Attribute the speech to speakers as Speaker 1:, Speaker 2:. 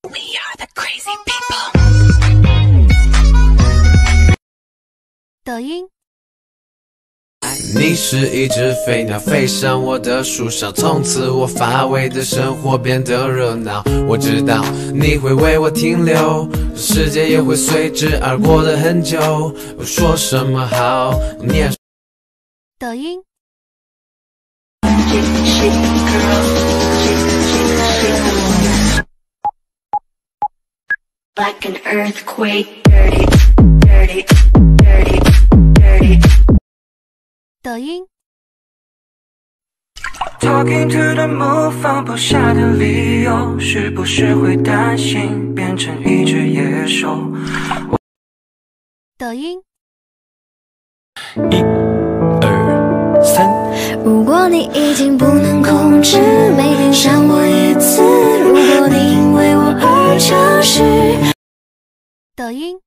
Speaker 1: We are the crazy people。
Speaker 2: 抖音。
Speaker 3: 你是一只飞鸟，飞上我的树梢，从此我乏味的生活变得热闹。我知道你会为我停留，世界也会随之而过的很久。我说什么好？念
Speaker 2: 抖音。
Speaker 1: Like an earthquake, dirty, dirty, dirty, dirty。
Speaker 2: 抖音。
Speaker 4: Talking to the moon， 放不下的理由，是不是会担心变成一只野兽？
Speaker 2: 抖音。
Speaker 4: 1、2、3。
Speaker 5: 如果你已经不能控制，每天想我一次。如果你因为我而消失。
Speaker 2: 抖音。